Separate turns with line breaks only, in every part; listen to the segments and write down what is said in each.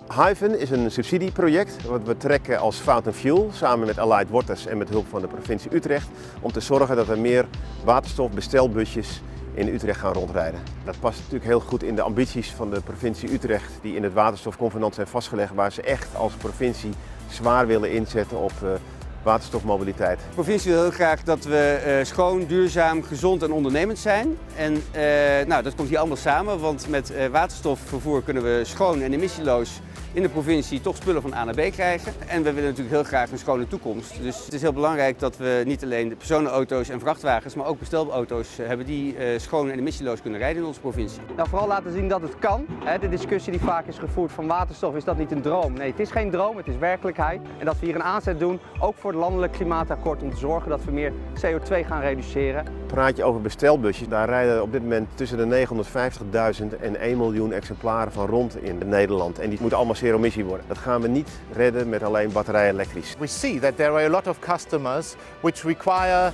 Hyphen is een subsidieproject wat we trekken als Fountain Fuel samen met Allied Waters en met hulp van de provincie Utrecht om te zorgen dat er meer waterstofbestelbusjes in Utrecht gaan rondrijden. Dat past natuurlijk heel goed in de ambities van de provincie Utrecht die in het waterstofconvenant zijn vastgelegd, waar ze echt als provincie zwaar willen inzetten op waterstofmobiliteit.
De provincie wil heel graag dat we schoon, duurzaam, gezond en ondernemend zijn. En dat komt hier allemaal samen, want met waterstofvervoer kunnen we schoon en emissieloos in de provincie toch spullen van A naar B krijgen. En we willen natuurlijk heel graag een schone toekomst. Dus het is heel belangrijk dat we niet alleen de personenauto's en vrachtwagens, maar ook bestelauto's hebben die schoon en emissieloos kunnen rijden in onze provincie.
Nou, vooral laten zien dat het kan. De discussie die vaak is gevoerd van waterstof, is dat niet een droom? Nee, het is geen droom, het is werkelijkheid. En dat we hier een aanzet doen, ook voor het landelijk klimaatakkoord, om te zorgen dat we meer CO2 gaan reduceren.
Praat je over bestelbusjes, daar rijden op dit moment tussen de 950.000 en 1 miljoen exemplaren van rond in Nederland. En die moeten allemaal zero-emissie worden. Dat gaan we niet redden met alleen batterij elektrisch.
We see that there are a lot of customers which require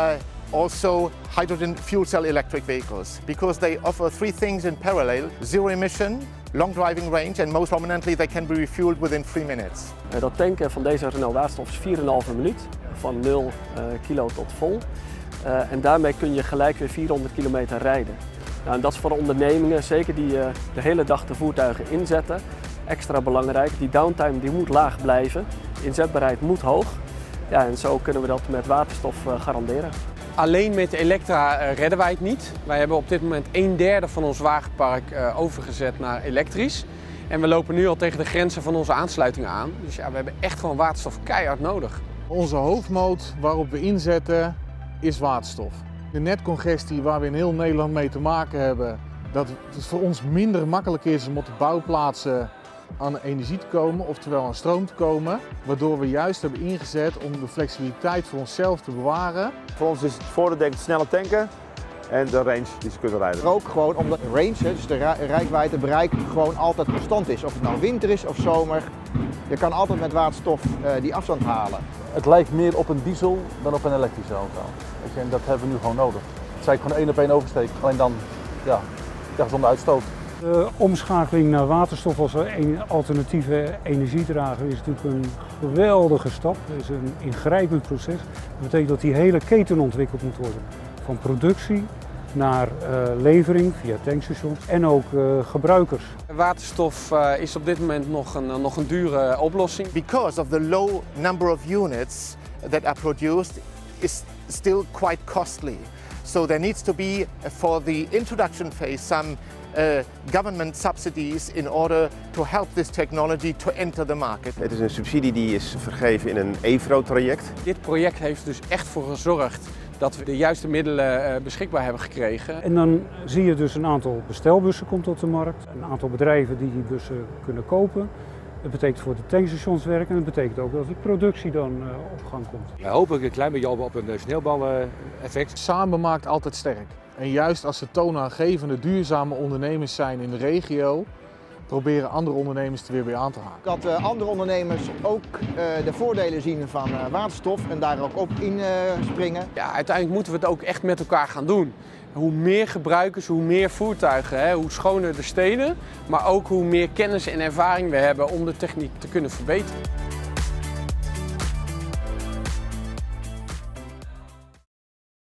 also hydrogen fuel cell electric vehicles because they offer three things in parallel: zero emission, long driving range, and most prominently they can be refueled within 3 minutes.
Dat tanken van deze RNL waterstof is 4,5 minuut, van 0 kilo tot vol. En daarmee kun je gelijk weer 400 kilometer rijden. Nou, en dat is voor ondernemingen, zeker die de hele dag de voertuigen inzetten, extra belangrijk. Die downtime die moet laag blijven, inzetbaarheid moet hoog. Ja, en zo kunnen we dat met waterstof garanderen.
Alleen met Elektra redden wij het niet. Wij hebben op dit moment 1/3 van ons wagenpark overgezet naar elektrisch. En we lopen nu al tegen de grenzen van onze aansluitingen aan. Dus ja, we hebben echt gewoon waterstof keihard nodig.
Onze hoofdmoot waarop we inzetten is waterstof. De netcongestie waar we in heel Nederland mee te maken hebben, dat het voor ons minder makkelijk is om op de bouwplaatsen aan energie te komen, oftewel aan stroom te komen, waardoor we juist hebben ingezet om de flexibiliteit voor onszelf te bewaren.
Voor ons is het voordeel denk ik sneller tanken en de range die ze kunnen rijden.
Ook gewoon omdat de range, dus de reikwijdte, bereik gewoon altijd constant is. Of het nou winter is of zomer, je kan altijd met waterstof die afstand halen.
Het lijkt meer op een diesel dan op een elektrische auto. En dat hebben we nu gewoon nodig. Het is eigenlijk gewoon 1 op 1 oversteek, alleen dan zonder uitstoot.
De omschakeling naar waterstof als alternatieve energiedrager is natuurlijk een geweldige stap. Het is een ingrijpend proces. Dat betekent dat die hele keten ontwikkeld moet worden. Van productie naar levering via tankstations en ook gebruikers.
Waterstof is op dit moment nog een dure oplossing.
Because of the low number of units that are produced is still quite costly. So there needs to be, for the introduction phase, some government subsidies in order to help this technology to enter the market.
Het is een subsidie die is vergeven in een EVRO-traject.
Dit project heeft dus echt voor gezorgd dat we de juiste middelen beschikbaar hebben gekregen.
En dan zie je dus een aantal bestelbussen komt op de markt, een aantal bedrijven die bussen kunnen kopen. Het betekent voor de tankstations werken en het betekent ook dat de productie dan op gang komt.
Wij hopen een klein beetje op een sneeuwbaleffect.
Samen maakt altijd sterk. En juist als ze toonaangevende, duurzame ondernemers zijn in de regio, proberen andere ondernemers er weer bij aan te haken.
Dat andere ondernemers ook de voordelen zien van waterstof en daar ook op inspringen.
Ja, uiteindelijk moeten we het ook echt met elkaar gaan doen. Hoe meer gebruikers, hoe meer voertuigen, hoe schoner de steden, maar ook hoe meer kennis en ervaring we hebben om de techniek te kunnen verbeteren.